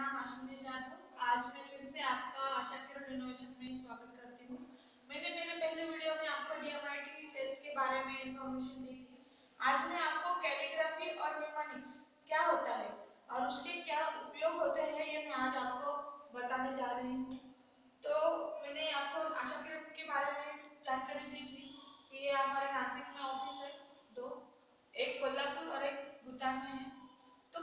नाम अश्विनी जाधव। आज मैं फिर से आपका आशाकिरण इनोवेशन में स्वागत करती हूँ। मैंने मेरे पहले वीडियो में आपको GMAT टेस्ट के बारे में इंफॉर्मेशन दी थी। आज मैं आपको कैलीग्राफी और मेमोनिक्स क्या होता है और उसके क्या उपयोग होते हैं ये मैं आज आपको बताने जा रही हूँ। तो मैंने आपको आशाकिरण के बारे में जानकारी दी थी कि ये हमारे नासिक में ऑफिस है दो, एक कोल्हापुर और एक भूटान में है। तो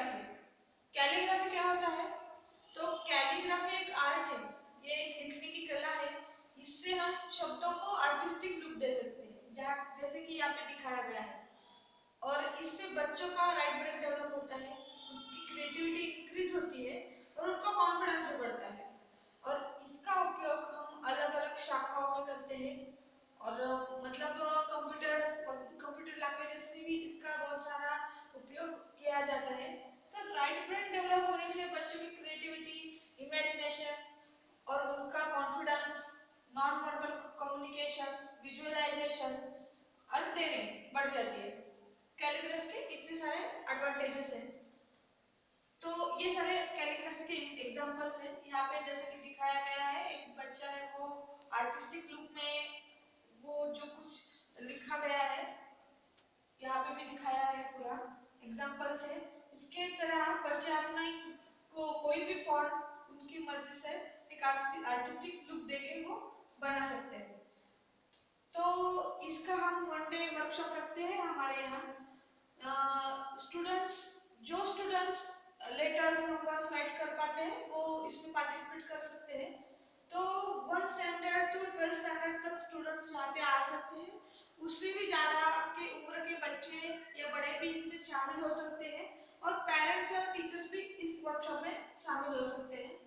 कैलीग्राफी क्या होता है? तो कैलीग्राफी एक आर्ट है, ये एक लिखने की कला है। इससे हम शब्दों को आर्टिस्टिक लुक दे सकते हैं, जैसे कि यहाँ पे दिखाया गया है। और इससे बच्चों का राइट ब्रेन डेवलप होता है, उनकी क्रिएटिविटी इंक्रीज होती है और उनका कॉन्फिडेंस भी बढ़ता है। और इसका उपयोग हम अलग अलग शाखाओं में करते हैं और मतलब कंप्यूटर लैंग्वेजेस में भी इसका बहुत सारा उपयोग किया जाता है। तो राइट ब्रेन डेवलप होने से बच्चों की क्रिएटिविटी, इमेजिनेशन और उनका confidence, non verbal communication, visualisation और डेयरिंग बढ़ जाती है। कैलीग्राफी के इतने सारे एडवांटेजेस हैं। तो ये सारे कैलीग्राफी के एग्जांपल्स हैं। यहाँ पे जैसे कि दिखाया गया है, एक बच्चा है वो आर्टिस्टिक लुक में वो जो कुछ लिखा गया है यहाँ पे भी दिखाया है, पूरा एग्जांपल्स है। इसके तरह बच्चे अपना कोई भी फॉन्ट उनकी मर्जी से एक आर्टिस्टिक लुक देके वो बना सकते हैं। तो इसका हम वन डे वर्कशॉप रखते हैं हमारे यहाँ। स्टूडेंट्स लेटर्स नंबर्स राइट कर पाते हैं वो इसमें पार्टिसिपेट कर सकते हैं। तो 1 स्टैंडर्ड टू 12 स्टैंडर्ड तक स्टूडेंट्स यहाँ पे आ सकते हैं। उससे भी ज्यादा के उम्र के बच्चे या बड़े भी इसमें शामिल हो सकते हैं और पेरेंट्स और टीचर्स भी इस वर्कशॉप में शामिल हो सकते हैं।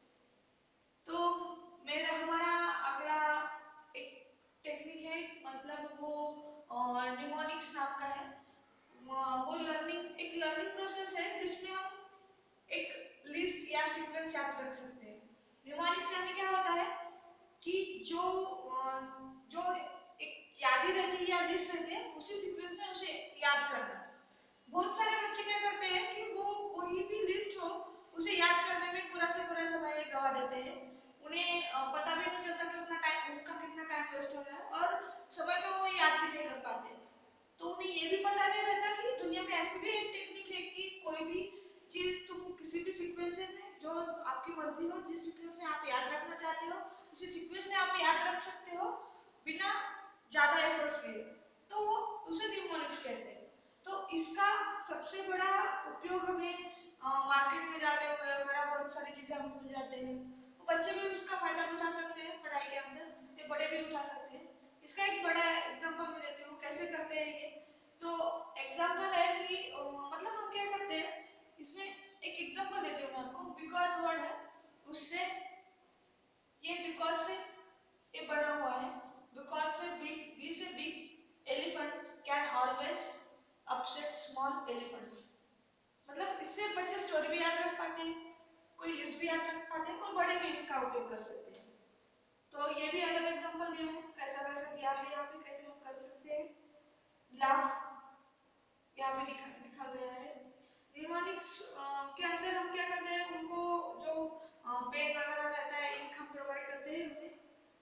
तो मेरा हमारा अगला एक टेक्निक है, मतलब वो निमोनिक्स नाम का है। वो एक लर्निंग प्रोसेस है जिसमें हम एक लिस्ट या सीक्वेंस याद रख सकते हैं। निमोनिक्स यानी क्या होता है कि जो एक यादी रहती है या लिस्ट रहती है उसी सीक्वेंस में उसे याद करना। बहुत सारे बच्चे क्या करते हैं कि वो कोई भी लिस्ट हो उसे याद करने में पूरा से पूरा समय गवा देते हैं। उन्हें पता भी नहीं चलता कि उनका कितना टाइम वेस्ट हो रहा है और समय पे वो याद भी नहीं कर पाते। तो उन्हें ये भी पता नहीं रहता कि दुनिया में ऐसी भी एक टेक्निक है कि कोई भी चीज तुम किसी भी सीक्वेंस में जो आपकी मर्जी हो, जिस सीक्वेंस में आप याद रखना चाहते हो उसी सीक्वेंस में आप याद रख सकते हो बिना ज्यादा एफर्ट्स लिए। तो वो उसे निमोनिक्स कहते हैं। तो इसका सबसे बड़ा उपयोग हमें मार्केट में जाते हुए वगैरह बहुत सारी चीजें हमें मिल जाते हैं। तो बच्चे भी उसका फायदा उठा सकते हैं पढ़ाई के अंदर, ये बड़े भी उठा सकते हैं। इसका एक बड़ा एग्जांपल मैं देती हूँ कैसे करते हैं ये। तो एग्जांपल है कि मतलब हम क्या करते हैं, इसमें एक एग्जांपल देती हूँ मैं आपको। बिकॉज वर्ड है, उससे ये बिकॉज से ये बना हुआ है। बिकॉज से बी से big elephant can always upset small elephants. मतलब इससे बच्चे स्टोरी भी याद रख पाते हैं, कोई लिस्ट भी याद रख पाते हैं और बड़े भी इसका उपयोग कर सकते हैं। तो ये भी अलग एग्जांपल दिया है, कैसा कैसा दिया है यहाँ पे, कैसे हम कर सकते हैं। लाफ यहाँ पे दिखा गया है। निमोनिक्स के अंदर हम क्या करते हैं, उनको जो पेन वगैरह रहता है इंक हम प्रोवाइड करते हैं उन्हें।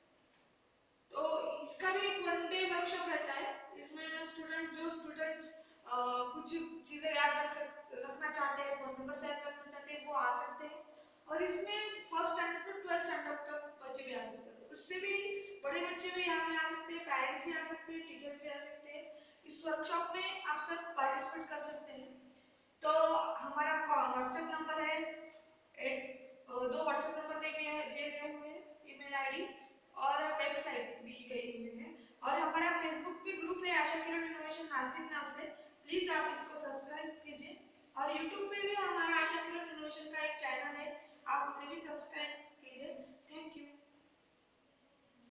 तो इसका भी एक वन डे वर्कशॉप रहता है। इसमें स्टूडेंट्स कुछ चीजें रखना चाहते हैं, फोन नंबर याद रखना चाहते हैं, वो आ सकते हैं। और इसमें फर्स्ट स्टैंडर्ड टू 12 स्टैंडर्ड तक बच्चे भी आ सकते हैं, उससे भी बड़े बच्चे भी यहाँ पे आ सकते हैं, पेरेंट्स भी आ सकते हैं, टीचर्स भी आ सकते हैं। इस वर्कशॉप में आप सब पार्टिसिपेट कर सकते हैं। तो हमारा व्हाट्सएप नंबर है, दो व्हाट्सएप नंबर दिए गए हुए हैं, ईमेल आईडी और वेबसाइट दी गई हुई है। और हमारा फेसबुक पे ग्रुप है आशाकिरण इनोवेशन नासिक नाम से, प्लीज आप इसको सब्सक्राइब कीजिए। और यूट्यूब पे भी हमारा आशाकिरण इनोवेशन का एक चैनल है, आप उसे भी सब्सक्राइब कीजिए। Thank you.